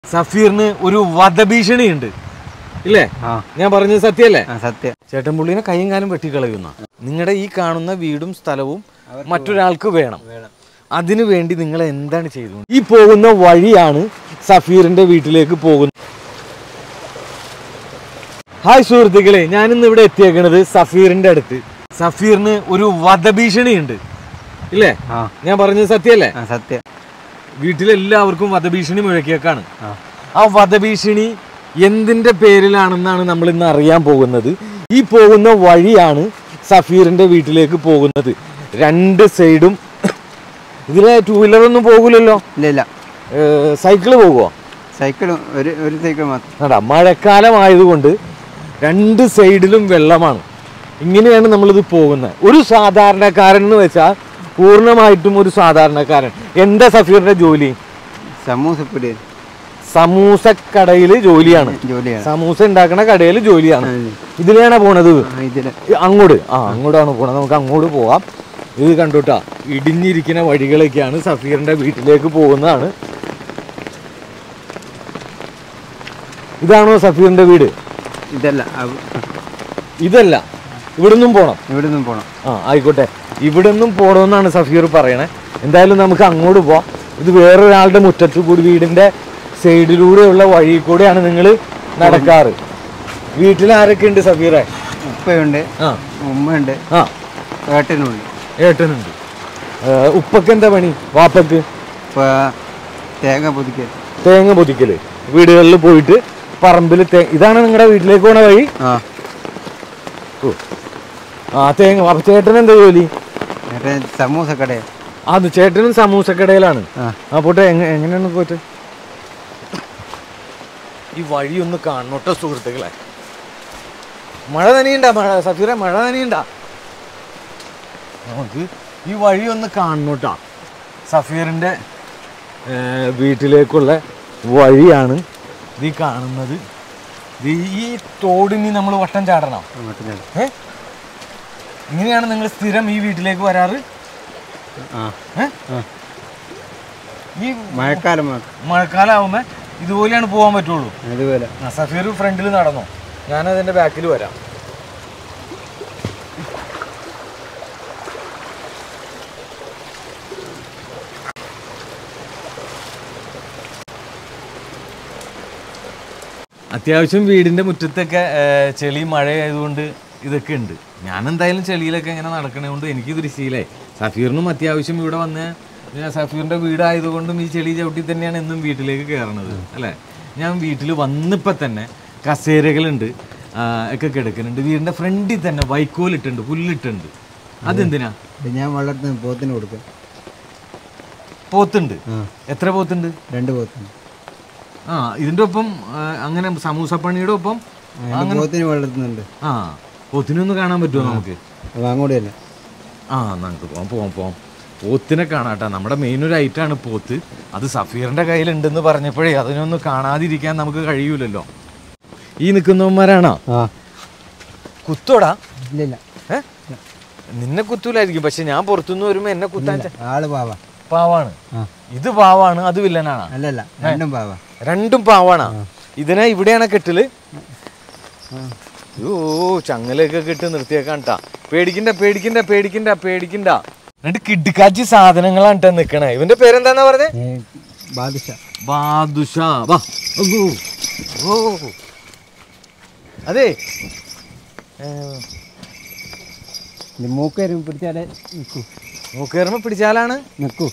സഫീറിന് ഒരു വധഭീഷണിയുണ്ട് ഇല്ലേ? ഞാൻ പറഞ്ഞത് സത്യല്ലേ? സത്യം. ചേട്ടൻപുള്ളിനെ കൈയും കാലും വെട്ടിക്കളയുന്ന നിങ്ങളുടെ ഈ കാണുന്ന വീടും സ്ഥലവും മറ്റൊരാൾക്ക് വേണം. അതിനു വേണ്ടി നിങ്ങൾ എന്താണ് ചെയ്തത്? ഈ പോകുന്ന വഴിയാണ് സഫീറിന്റെ വീട്ടിലേക്ക് പോകുന്നത്. ഹായ് സുഹൃത്തുക്കളെ, ഞാനിന്ന് ഇവിടെ എത്തിയേക്കണത് സഫീറിന്റെ അടുത്ത്. സഫീറിന് ഒരു വധഭീഷണിയുണ്ട് ഇല്ലേ? ഞാൻ പറഞ്ഞത് സത്യല്ലേ? സത്യം. വീട്ടിലെല്ലാവർക്കും വധഭീഷണി മുഴക്കിയേക്കാണ്. ആ വധഭീഷണി എന്തിന്റെ പേരിലാണെന്നാണ് നമ്മൾ ഇന്ന് അറിയാൻ പോകുന്നത്. ഈ പോകുന്ന വഴിയാണ് സഫീറിന്റെ വീട്ടിലേക്ക് പോകുന്നത്. രണ്ട് സൈഡും ഇതിലെ ടൂ വീലർ ഒന്നും പോകില്ലല്ലോ. ഇല്ല. സൈക്കിള് പോകുമോ? സൈക്കിളും ഒരു സൈക്കിൾ മാത്രം. മഴക്കാലം ആയതുകൊണ്ട് രണ്ട് സൈഡിലും വെള്ളമാണ്. ഇങ്ങനെയാണ് നമ്മളിത് പോകുന്നത്. ഒരു സാധാരണക്കാരൻ എന്ന് വെച്ചാൽ പൂർണ്ണമായിട്ടും ഒരു സാധാരണക്കാരൻ. എന്താ സഫീറിന്റെ ജോലി? സമൂസക്കടയിൽ ജോലിയാണ്. സമൂസ ഉണ്ടാക്കുന്ന കടയിൽ ജോലിയാണ്. ഇതിലാണ് പോണത്. അങ്ങോട്ടാണ് പോണത്. നമുക്ക് അങ്ങോട്ട് പോവാം. ഇത് കണ്ടുട്ടാ, ഇടിഞ്ഞിരിക്കുന്ന വഴികളൊക്കെയാണ്. സഫീറിന്റെ വീട്ടിലേക്ക് പോകുന്നതാണ്. ഇതാണോ സഫീറിന്റെ വീട്? ഇതല്ല, ഇവിടുന്നും പോണം. ആയിക്കോട്ടെ, ഇവിടുന്നും പോണമെന്നാണ് സഫീർ പറയണേ. എന്തായാലും നമുക്ക് അങ്ങോട്ട് പോവാം. ഇത് വേറൊരാളുടെ മുറ്റത്ത് കൂടി, വീടിന്റെ സൈഡിലൂടെയുള്ള വഴി കൂടെയാണ് നിങ്ങൾ നടക്കാറ്. വീട്ടിൽ ആരൊക്കെ ഉണ്ട് സഫീറെ? ഉപ്പയുണ്ട്, ഉമ്മയുണ്ട്, ഏട്ടനുണ്ട്. ഉപ്പക്ക് എന്താ പണി? വാപ്പക്ക് തേങ്ങ പൊതിക്കല്. വീടുകളിൽ പോയിട്ട് പറമ്പിൽ ഇതാണ് നിങ്ങളുടെ വീട്ടിലേക്ക് പോണ വഴി? തേങ്ങ. അപ്പൊ ചേട്ടൻ എന്താ ജോലി? സമൂസക്കട. അത് ചേട്ടനും സമൂസക്കടയിലാണ്. പോട്ടെ, എങ്ങനെയാണ് പോയിട്ട് ഈ വഴി ഒന്ന് കാണോട്ടോ സുഹൃത്തുക്കളെ. മഴ നനയുണ്ടാ? സഫീറെ, മഴ നനയുണ്ടാ? നമുക്ക് ഈ വഴി ഒന്ന് കാണോട്ടാ. സഫീറിന്റെ വീട്ടിലേക്കുള്ള വഴിയാണ് ഇത് കാണുന്നത്. ഈ തോടിന് നമ്മൾ വട്ടം ചാടണം. ഇങ്ങനെയാണ് നിങ്ങൾ സ്ഥിരം ഈ വീട്ടിലേക്ക് വരാറ്? ഈ മഴക്കാലം ആവുമ്പോ ഇതുപോലെയാണ് പോകാൻ പറ്റുള്ളൂ. സഫീർ ഫ്രണ്ടിൽ നടന്നോ, ഞാനതിന്റെ ബാക്കിൽ വരാം. അത്യാവശ്യം വീടിന്റെ മുറ്റത്തൊക്കെ ചെളി മഴ ആയതുകൊണ്ട് ഇതൊക്കെ ഉണ്ട്. ഞാൻ എന്തായാലും ചെളിയിലൊക്കെ ഇങ്ങനെ നടക്കണതുകൊണ്ട് എനിക്കിതൊരു ശീലമായി. സഫീറിനും അത്യാവശ്യം ഇവിടെ വന്ന്, സഫീറിന്റെ വീടായതുകൊണ്ടും ഈ ചെളി ചവിട്ടി തന്നെയാണ് എന്നും വീട്ടിലേക്ക് കയറണത് അല്ലേ? ഞാൻ വീട്ടിൽ വന്നിപ്പോൾ തന്നെ കസേരകളുണ്ട്, ഒക്കെ കിടക്കുന്നുണ്ട്. വീടിന്റെ ഫ്രണ്ടിൽ തന്നെ വൈക്കോലിട്ടുണ്ട്, പുല്ലിട്ടുണ്ട്. അതെന്തിനാ? ഞാൻ വളർത്തുന്ന പോത്തിന് കൊടുക്കും. പോത്തുണ്ട്? എത്ര പോത്തുണ്ട്? 2 പോത്തുണ്ട്. ഇതിന്റെ ഒപ്പം അങ്ങനെ സമൂസപ്പണിയുടെ ഒപ്പം വളർത്തുന്നുണ്ട്. പോത്തിനൊന്ന് കാണാൻ പറ്റുമോ നമുക്ക്? അങ്ങോട്ടല്ലേ? നമുക്ക് പോവാം. പോത്തിനെ കാണാട്ടാ. നമ്മുടെ മെയിൻ ഒരു ഐറ്റാണ് പോത്ത്. അത് സഫീറിന്റെ കയ്യിലുണ്ടെന്ന് പറഞ്ഞപ്പോഴേ അതിനൊന്ന് കാണാതിരിക്കാൻ നമുക്ക് കഴിയൂലല്ലോ. ഈ നിൽക്കുന്നവന്മാരാണോ? കുത്തോടാ? ഇല്ല. നിന്നെ കുത്തൂലായിരിക്കും, പക്ഷെ ഞാൻ പുറത്തുനിന്ന് വരുമ്പോ എന്നെ കുത്താൻ പാവാണ്. ഇത് പാവാണ്, അത് വില്ലനാണ്? അല്ലല്ല, രണ്ടും പാവാണ്. ഇതിനെ ഇവിടെയാണ് കെട്ടല്? ചങ്ങലൊക്കെ കെട്ട് നിർത്തിയേക്കാണ്ടാ. പേടിക്കണ്ട. രണ്ട് കിടുക്കാച്ചി സാധനങ്ങളാണ് കേട്ടോ നിക്കണേ. ഇവന്റെ പേരെന്താന്നാ പറഞ്ഞേ? ബാദുഷാ. അതെ, മൂക്കേറുമ്പോ പിടിച്ചാലാണ് നിക്കൂ.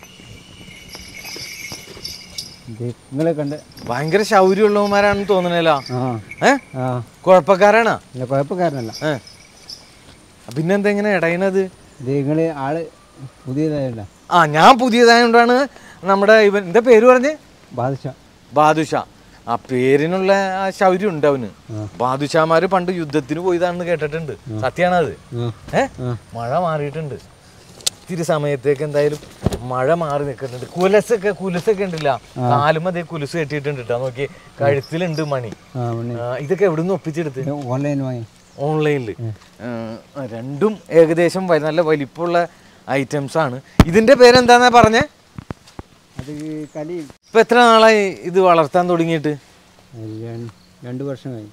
നിങ്ങളെ കണ്ട് ഭയങ്കര ശൗര്യമുള്ളവന്മാരാണെന്ന് തോന്നണല്ലോ. കുഴപ്പക്കാരാണോ? കുഴപ്പക്കാരനല്ല. പിന്നെന്താ ഇങ്ങനെ ഇടയണത്? നിങ്ങള് ആള് പുതിയതായല്ല. ഞാൻ പുതിയതായോണ്ടാണ്. നമ്മുടെ എന്താ പേര് പറഞ്ഞേ? ബാദുഷാ. ആ പേരിനുള്ള ആ ശൗര്യം ഉണ്ട് അവന്. ബാദുഷാമാര് പണ്ട് യുദ്ധത്തിന് പോയതാണെന്ന് കേട്ടിട്ടുണ്ട്. സത്യാണത്? മഴ മാറിയിട്ടുണ്ട്. ഇത്തിരി സമയത്തേക്ക് എന്തായാലും മഴ മാറി നിൽക്കുന്നുണ്ട്. കുലസൊക്കെ ഉണ്ടല്ല, കാലും അതേ കുലുസ് കെട്ടിയിട്ടുണ്ട് കേട്ടോ. നോക്കി, കഴുത്തിലുണ്ട് മണി. ഇതൊക്കെ എവിടുന്ന് ഒപ്പിച്ചെടുത്ത്? ഓൺലൈനിൽ. രണ്ടും ഏകദേശം നല്ല വലിപ്പമുള്ള ഐറ്റംസ് ആണ്. ഇതിന്റെ പേരെന്താന്നാ പറഞ്ഞേ? ഇപ്പം എത്ര നാളായി ഇത് വളർത്താൻ തുടങ്ങിയിട്ട്? 2 വർഷം കഴിഞ്ഞു.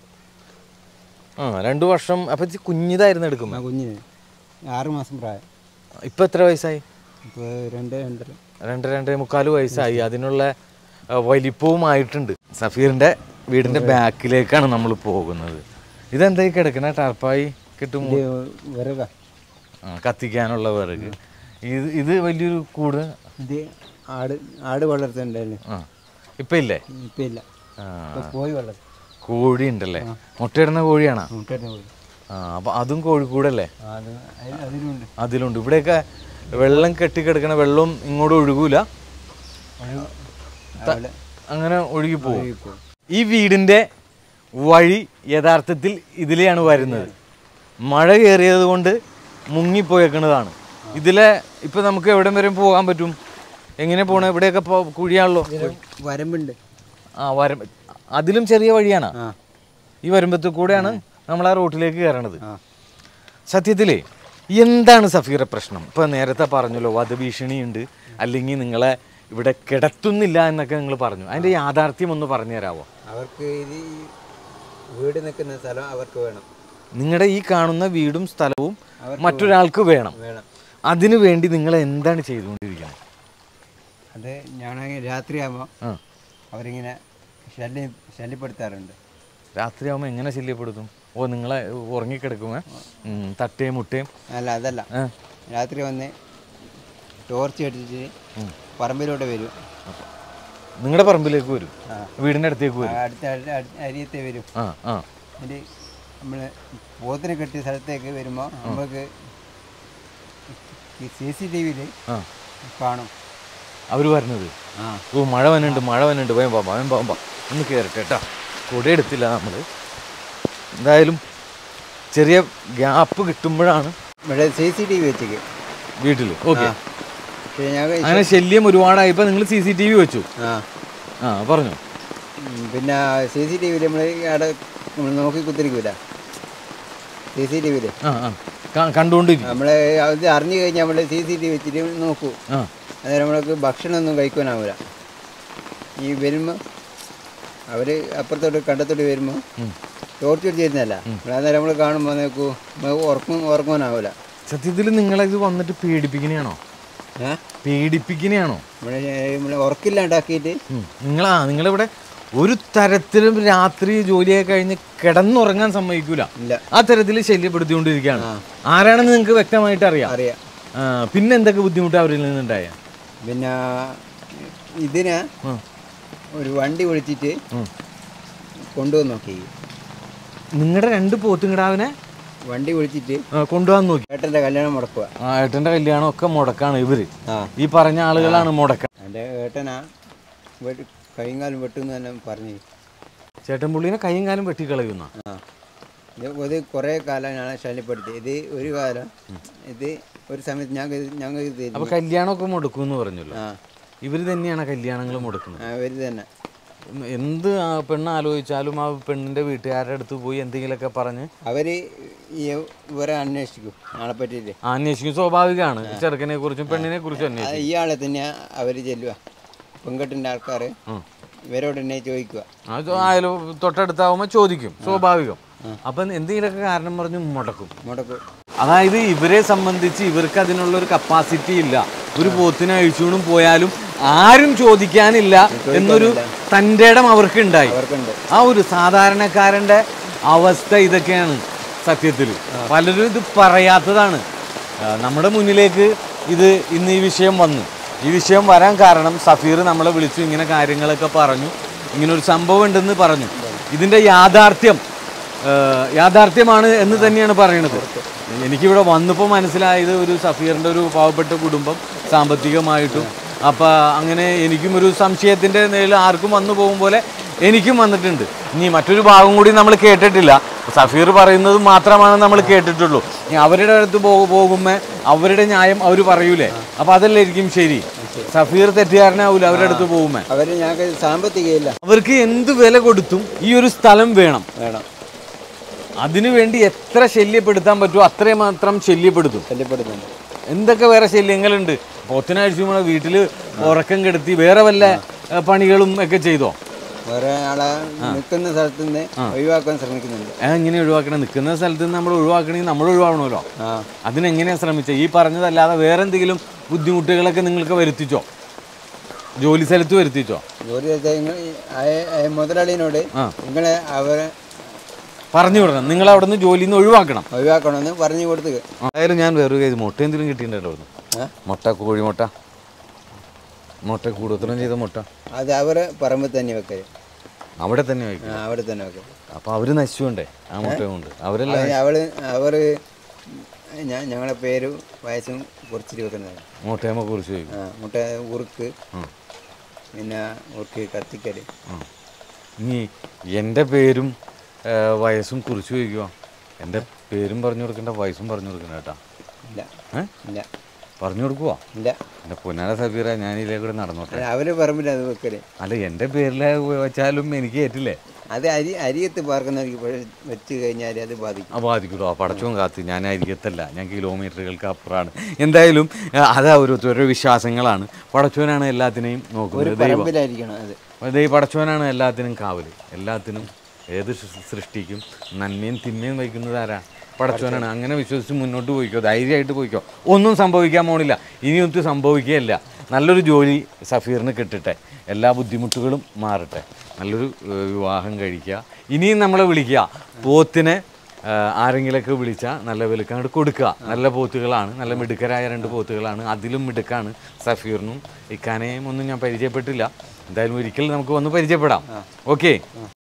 2 വർഷം. അപ്പം ഇത് കുഞ്ഞിതായിരുന്നു എടുക്കുമ്പോൾ? കുഞ്ഞിന് 6 മാസം പ്രായം. ഇപ്പം എത്ര വയസ്സായി? ഇപ്പോൾ 2 2.25 വയസ്സായി. അതിനുള്ള വലിപ്പവുമായിട്ടുണ്ട്. സഫീറിൻ്റെ വീടിൻ്റെ ബാക്കിലേക്കാണ് നമ്മൾ പോകുന്നത്. ഇതെന്തായി കിടക്കണ ടാർപ്പായി കിട്ടും? വിറക കത്തിക്കാനുള്ള വിറക്. ഇത് വലിയൊരു കൂട്. ഇത് ആട് വളർത്തുന്നുണ്ടായിരുന്നു. ഇപ്പം ഇല്ലേ? ഇപ്പം ഇല്ല, കോഴി വളർത്തും. കോഴി ഉണ്ടല്ലേ? മുട്ടയിടുന്ന കോഴിയാണോ? മുട്ടയിടുന്ന കോഴി. അപ്പം അതും കോഴിക്കൂടല്ലേ? അതിലുണ്ട്. അതിലുണ്ട്. ഇവിടെയൊക്കെ വെള്ളം കെട്ടിക്കിടക്കണ വെള്ളം ഇങ്ങോട്ട് ഒഴുകൂല, അങ്ങനെ ഒഴുകി പോകും. ഈ വീടിൻ്റെ വഴി യഥാർത്ഥത്തിൽ ഇതിലെയാണ് വരുന്നത്. മഴ കയറിയത് കൊണ്ട് മുങ്ങിപ്പോയേക്കുന്നതാണ്. ഇതിലെ ഇപ്പം നമുക്ക് എവിടെ വരെ പോകാൻ പറ്റും? എങ്ങനെ പോകണം? ഇവിടെയൊക്കെ കുഴിയാണല്ലോ. വരമ്പുണ്ട്. അതിലും ചെറിയ വഴിയാണ്. ഈ വരുമ്പത്തിൽ കൂടെയാണ് നമ്മൾ ആ റോട്ടിലേക്ക് കയറണത്. സത്യത്തിലേ എന്താണ് സഫീറെ പ്രശ്നം? ഇപ്പം നേരത്തെ പറഞ്ഞല്ലോ വധഭീഷണിയുണ്ട്, അല്ലെങ്കിൽ നിങ്ങളെ ഇവിടെ കിടത്തുന്നില്ല എന്നൊക്കെ നിങ്ങൾ പറഞ്ഞു. അതിൻ്റെ യാഥാർത്ഥ്യം ഒന്ന് പറഞ്ഞു തരാമോ? അവർക്ക് ഇത് വീട് നിൽക്കുന്ന സ്ഥലം അവർക്ക് വേണം. നിങ്ങളുടെ ഈ കാണുന്ന വീടും സ്ഥലവും മറ്റൊരാൾക്ക് വേണം. അതിനു വേണ്ടി നിങ്ങൾ എന്താണ് ചെയ്തുകൊണ്ടിരിക്കുന്നത്? അത് ഞാനാണെങ്കിൽ രാത്രിയാകുമ്പോൾ അവരിങ്ങനെ ശല്യപ്പെടുത്താറുണ്ട്. രാത്രിയാകുമ്പോൾ എങ്ങനെ ശല്യപ്പെടുത്തും? നിങ്ങളെ ഉറങ്ങിക്കിടക്കുമോ? തട്ടയും മുട്ടയും? അതല്ല, രാത്രി വന്ന് ടോർച്ച് അടിച്ചിട്ട് പറമ്പിലോട്ട് വരും. നിങ്ങളുടെ പറമ്പിലേക്ക് വരും? വീടിൻ്റെ അടുത്തേക്ക് വരും? അടുത്ത അരിയത്തെ വരും. എന്നിട്ട് നമ്മൾ പോത്തിനെ കെട്ടിയ സ്ഥലത്തേക്ക് വരുമ്പോൾ നമുക്ക് CCTV കാണും അവർ വരുന്നത്. മഴ വന്നുണ്ട് വേഗം പോകാം ഒന്ന് കയറട്ടെ കേട്ടോ. കൂടെ എടുത്തില്ല നമ്മൾ. എന്തായാലും ചെറിയ ഗ്യാപ്പ് കിട്ടുമ്പോഴാണ് ഇവിടെ CCTV വെച്ചേക്ക് വീട്ടിൽ. ഓക്കെ, അങ്ങനെ ശല്യം ഒരുപാടായപ്പോൾ നിങ്ങൾ CCTV വെച്ചു? പറഞ്ഞു. പിന്നെ CCTV നമ്മൾ നോക്കി കുത്തിരിക്കൂല. CCTV കണ്ടുകൊണ്ടിരിക്കും. നമ്മളെ അത് അറിഞ്ഞു കഴിഞ്ഞാൽ നമ്മൾ CCTV വെച്ചിട്ട് നോക്കൂ. അന്നേരം നമ്മൾക്ക് ഭക്ഷണമൊന്നും കഴിക്കാനാവില്ല. ഈ വരുമ്പോൾ അവർ അപ്പുറത്തോട്ട് കണ്ടത്തോട്ട് വരുമ്പോൾ ടോർച്ച് അടിച്ച് തരുന്നതല്ല. അന്നേരം നമ്മൾ കാണുമ്പോൾ നോക്കൂ ഉറങ്ങാനാവില്ല. സത്യത്തിൽ നിങ്ങളിത് വന്നിട്ട് പേടിപ്പിക്കണയാണോ? നമ്മളെ ഉറക്കില്ലാണ്ടാക്കിയിട്ട് നിങ്ങളിവിടെ ഒരു തരത്തിലും രാത്രി ജോലിയൊക്കെ കഴിഞ്ഞ് കിടന്നുറങ്ങാൻ സമ്മതിക്കൂല. ആ തരത്തിൽ ശല്യപ്പെടുത്തിക്കൊണ്ടിരിക്കുകയാണ്. ആരാണെന്ന് നിങ്ങൾക്ക് വ്യക്തമായിട്ട് അറിയാം. പിന്നെ എന്തൊക്കെ ബുദ്ധിമുട്ട് അവരിൽ നിന്നുണ്ടായ? പിന്നെ ഇതിനെ ഒരു വണ്ടി വിളിച്ചിട്ട് കൊണ്ടുവന്ന് നോക്കി. നിങ്ങളുടെ 2 പോത്തുകിടാവിനെ വണ്ടി വിളിച്ചിട്ട് കൊണ്ടുപോകാൻ നോക്കി. ഏട്ടൻ്റെ കല്യാണം മുടക്കുക. ഏട്ടൻ്റെ കല്യാണം ഒക്കെ മുടക്കാണ് ഇവര്. ഈ പറഞ്ഞ ആളുകളാണ് മുടക്ക. എൻ്റെ ഏട്ടനാ കൈയും കാലും വെട്ടുന്ന തന്നെ പറഞ്ഞു. ചേട്ടൻ പുള്ളീനെ കൈയും കാലും വെട്ടിക്കളയുന്ന. ഇത് കുറേ കാലം ഞാൻ ശല്യപ്പെടുത്തി. ഇത് ഒരു കാലം ഇത് ഒരു സമയത്ത് ഞങ്ങൾ അപ്പൊ കല്യാണമൊക്കെ മുടക്കുമെന്ന് പറഞ്ഞല്ലോ. ഇവര് തന്നെയാണ് കല്യാണങ്ങൾ മുടക്കുന്നത്? ഇവര് തന്നെ. എന്ത് പെണ്ണ് ആലോചിച്ചാലും ആ പെണ്ണിന്റെ വീട്ടുകാരുടെ അടുത്ത് പോയി എന്തെങ്കിലുമൊക്കെ പറഞ്ഞ് അവര് ഇവരെ അന്വേഷിക്കും. ആളെ പറ്റിയിട്ട് അന്വേഷിക്കും. സ്വാഭാവികമാണ്. ചെറുക്കനെ കുറിച്ചും പെണ്ണിനെ കുറിച്ചും അന്വേഷിക്കും. ഇയാളെ തന്നെ അവര് ചെല്ലുക. പെൺകെട്ടിന്റെ ആൾക്കാർ ഇവരോട് തന്നെ ചോദിക്കുക. ആയാലും തൊട്ടടുത്താവുമ്പോൾ ചോദിക്കും, സ്വാഭാവികം. അപ്പം എന്തെങ്കിലുമൊക്കെ കാരണം പറഞ്ഞ് മുടക്കും. അതായത് ഇവരെ സംബന്ധിച്ച് ഇവർക്ക് അതിനുള്ളൊരു കപ്പാസിറ്റി ഇല്ല. ഒരു പോത്തിനെ അഴിച്ചുകൊണ്ടും പോയാലും ആരും ചോദിക്കാനില്ല എന്നൊരു തൻ്റെ ഇടം അവർക്ക് ഉണ്ടായി. ആ ഒരു സാധാരണക്കാരൻ്റെ അവസ്ഥ ഇതൊക്കെയാണ് സത്യത്തിൽ. പലരും ഇത് പറയാത്തതാണ്. നമ്മുടെ മുന്നിലേക്ക് ഇന്ന് ഈ വിഷയം വന്നു. ഈ വിഷയം വരാൻ കാരണം സഫീർ നമ്മളെ വിളിച്ചു, ഇങ്ങനെ കാര്യങ്ങളൊക്കെ പറഞ്ഞു, ഇങ്ങനൊരു സംഭവം ഉണ്ടെന്ന് പറഞ്ഞു. ഇതിൻ്റെ യാഥാർത്ഥ്യമാണ് എന്ന് തന്നെയാണ് പറയണത്. എനിക്കിവിടെ വന്നപ്പോൾ മനസ്സിലായത് ഒരു സഫീറിൻ്റെ ഒരു പാവപ്പെട്ട കുടുംബം സാമ്പത്തികമായിട്ടും. അപ്പം അങ്ങനെ എനിക്കും ഒരു സംശയത്തിൻ്റെ നിലയിൽ ആർക്കും വന്നു പോകും പോലെ എനിക്കും വന്നിട്ടുണ്ട്. ഇനി മറ്റൊരു ഭാഗം കൂടി നമ്മൾ കേട്ടിട്ടില്ല. സഫീർ പറയുന്നത് മാത്രമാണ് നമ്മൾ കേട്ടിട്ടുള്ളൂ. ഇനി അവരുടെ അടുത്ത് പോകുമ്പോൾ അവരുടെ ന്യായം അവർ പറയൂലേ, അപ്പം അതല്ലായിരിക്കും ശരി. സഫീർ തെറ്റുകാരനാവൂല അവരുടെ അടുത്ത് പോകുമ്പോൾ. അവർക്ക് എന്ത് വില കൊടുത്തും ഈ ഒരു സ്ഥലം വേണം. അതിനുവേണ്ടി എത്ര ശല്യപ്പെടുത്താൻ പറ്റുമോ അത്രയും മാത്രം ശല്യപ്പെടുത്തുന്നുണ്ട്. എന്തൊക്കെ വേറെ ശല്യങ്ങളുണ്ട്. പോത്തിനഴിച്ചു വീട്ടിൽ ഉറക്കം കെടുത്തി വേറെ വല്ല പണികളും ഒക്കെ ചെയ്തോ? വേറെ ആളെ നിൽക്കുന്ന സ്ഥലത്ത് നിന്ന് ഒഴിവാക്കാൻ ശ്രമിക്കുന്നുണ്ട്. എങ്ങനെ ഒഴിവാക്കണം? നിൽക്കുന്ന സ്ഥലത്ത് നിന്ന് നമ്മൾ ഒഴിവാക്കണമെങ്കിൽ നമ്മൾ ഒഴിവാക്കണമല്ലോ. അതിനെങ്ങനെയാണ് ശ്രമിച്ചത്? ഈ പറഞ്ഞതല്ലാതെ വേറെ എന്തെങ്കിലും ബുദ്ധിമുട്ടുകളൊക്കെ നിങ്ങൾക്ക് വരുത്തിച്ചോ? ജോലി സ്ഥലത്ത് വരുത്തിച്ചോ? ജോലി മുതലാളിനോട് നിങ്ങളെ അവരെ പറഞ്ഞു വിടണം, നിങ്ങൾ അവിടെ നിന്ന് ജോലിയിൽ നിന്ന് ഒഴിവാക്കണമെന്ന് പറഞ്ഞു കൊടുത്ത്. അതായാലും ഞാൻ വേറൊരു കാര്യം, മുട്ട എന്തെങ്കിലും കിട്ടിയിട്ടുണ്ടായിരുന്നു? മുട്ട, കോഴിമുട്ട, മുട്ട കൂടുതലും ചെയ്ത മുട്ട അത് അവരെ പറമ്പിൽ തന്നെ വെക്കല്. അവിടെ തന്നെ വെക്കും? അവിടെ തന്നെ വെക്കും. അപ്പോൾ അവർ നശിച്ചുകൊണ്ടേ ആ മുട്ട കൊണ്ട്? അവർ ഞങ്ങളെ പേര് വയസ്സും കുറിച്ചിട്ട് വെക്കുന്നത്. മുട്ടയമ്മ കുറിച്ച് വയ്ക്കും. മുട്ട ഉറുക്ക്, പിന്നെ ഉറുക്ക് കത്തിക്കൽ. ഇനി എൻ്റെ പേരും വയസ്സും കുറിച്ച് വയ്ക്കുമോ? എൻ്റെ പേരും പറഞ്ഞു കൊടുക്കണ്ട, വയസ്സും പറഞ്ഞു കൊടുക്കണ്ട കേട്ടാ? ഇല്ല ഇല്ല. പറഞ്ഞു കൊടുക്കുവോ? ഇല്ല. എൻ്റെ പൊന്നാര സബീറ, ഞാൻ ഇതിലേ കൂടെ നടന്നോട്ടെ. അവര് പറമ്പില്ല അത് വെക്കല്. അല്ല, എൻ്റെ പേരിൽ വെച്ചാലും എനിക്ക് ഏറ്റില്ലേ? അത് അരിയത്ത് പാർക്കുന്നവർക്ക് വെച്ച് കഴിഞ്ഞാൽ അത് ബാധിക്കും. ബാധിക്കൂടോ? പടച്ചവും കാത്ത്, ഞാൻ അരികത്തല്ല, ഞാൻ കിലോമീറ്ററുകൾക്ക് അപ്പുറമാണ്. എന്തായാലും അതാ ഓരോ വിശ്വാസങ്ങളാണ്. പടച്ചവനാണ് എല്ലാത്തിനെയും നോക്കുന്നത്. പടച്ചവനാണ് എല്ലാത്തിനും കാവല്. എല്ലാത്തിനും, ഏത് സൃഷ്ടിക്കും നന്മയും തിന്മയും വയ്ക്കുന്നത് ആരാ? പടച്ചവനാണ്. അങ്ങനെ വിശ്വസിച്ച് മുന്നോട്ട് പോയിക്കോ, ധൈര്യമായിട്ട് പോയിക്കോ. ഒന്നും സംഭവിക്കാൻ പോണില്ല, ഇനിയൊന്നും സംഭവിക്കുകയില്ല. നല്ലൊരു ജോലി സഫീറിന് കിട്ടട്ടെ, എല്ലാ ബുദ്ധിമുട്ടുകളും മാറട്ടെ, നല്ലൊരു വിവാഹം കഴിക്കുക. ഇനിയും നമ്മളെ വിളിക്കുക, പോത്തിനെ ആരെങ്കിലൊക്കെ വിളിച്ചാൽ നല്ല വിലക്കങ്ങോട്ട് കൊടുക്കുക. നല്ല പോത്തുകളാണ്, നല്ല മിടുക്കരായ 2 പോത്തുകളാണ്. അതിലും മിടുക്കാണ് സഫീറിനും. ഇക്കാനെയും ഒന്നും ഞാൻ പരിചയപ്പെട്ടില്ല. എന്തായാലും ഒരിക്കൽ നമുക്ക് വന്ന് പരിചയപ്പെടാം. ഓക്കെ.